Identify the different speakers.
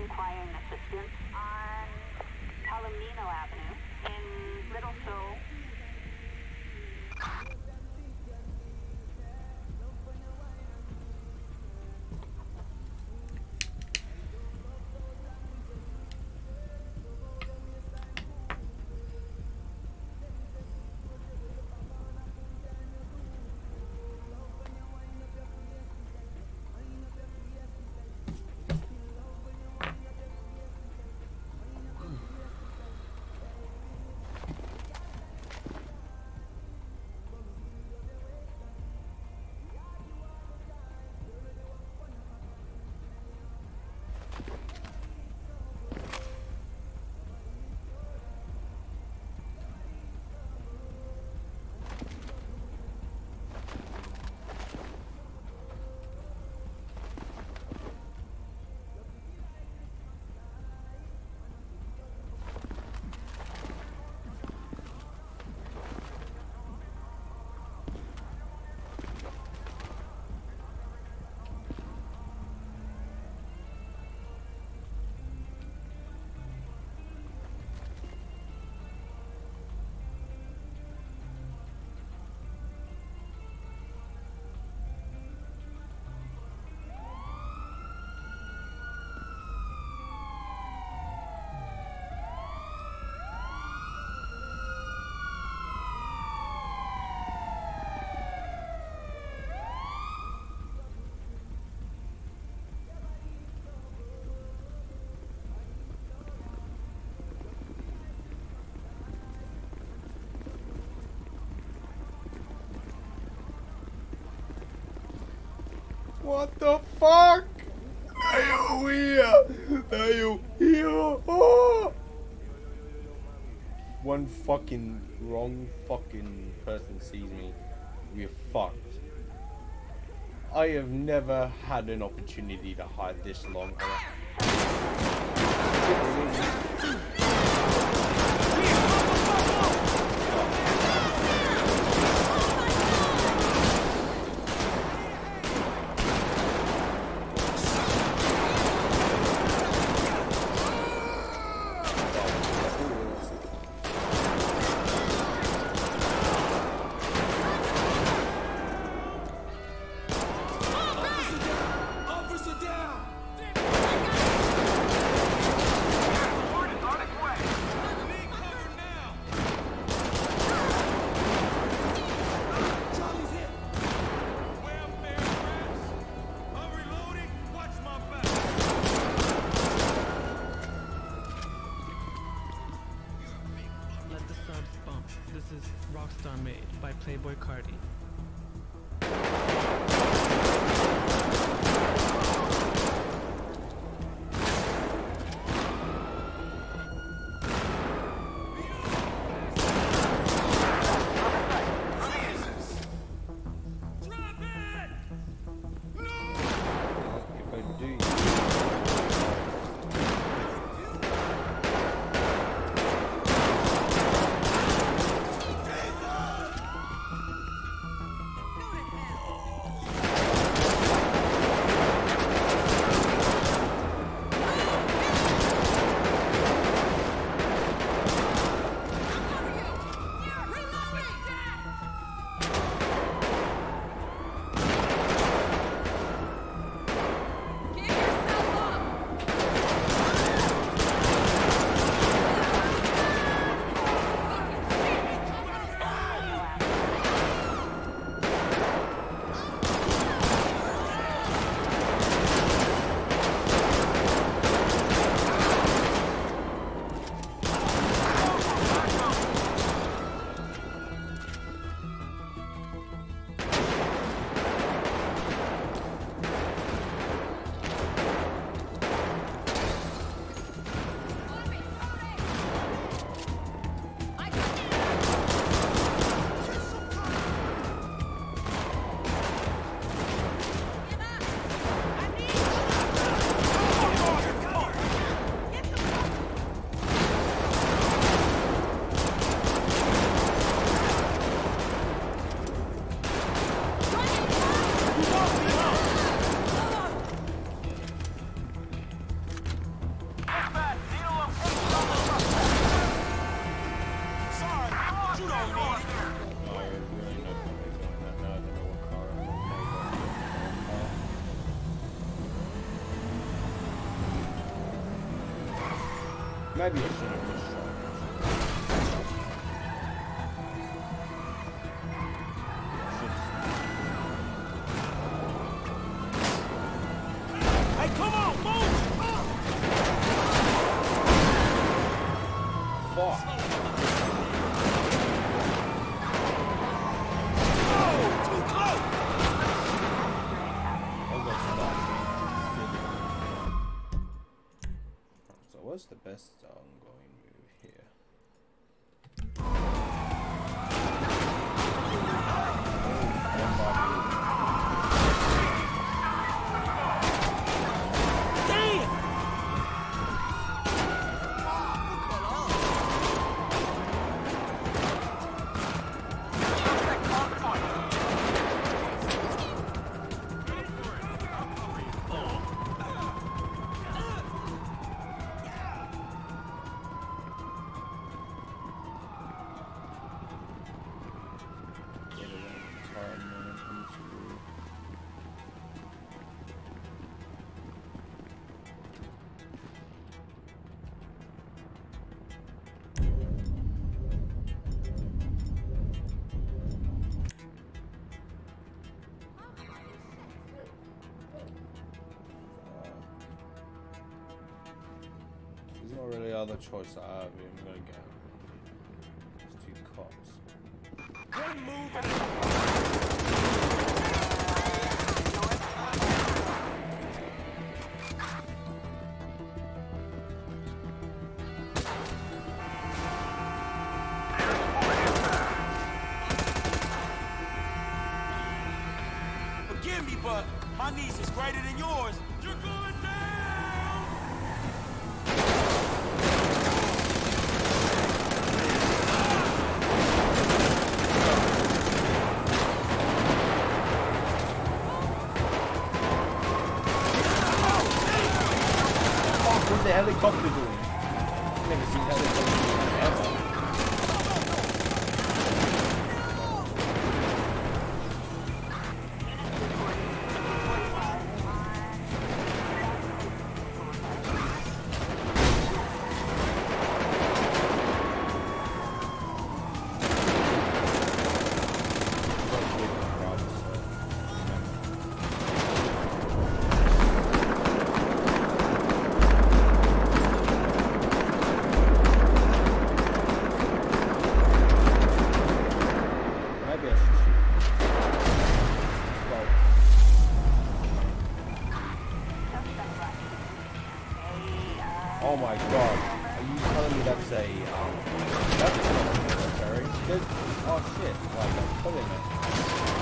Speaker 1: requiring assistance on Palomino Avenue in Little Seoul.
Speaker 2: What the fuck? Are you here? Are you here? Oh! One fucking wrong fucking person sees me, we're fucked. I have never had an opportunity to hide this long.
Speaker 3: This is Rockstar Made by Playboy Cardi.
Speaker 2: Maybe I should have just shot.
Speaker 4: Hey, come on, move!
Speaker 2: Fuck.
Speaker 4: Oh, too close!
Speaker 2: I got stuck. So what's the best ongoing move here?
Speaker 4: Damn!
Speaker 2: There's not really other choice I have here. I'm gonna go. It's two cops.
Speaker 4: One move. Forgive me, but my knees is greater than yours. You're going down!
Speaker 2: What's the helicopter doing? I've never seen helicopter doing ever. Oh my god. Are you telling me that's a, that's not a military? Oh shit, like, I'm killing it.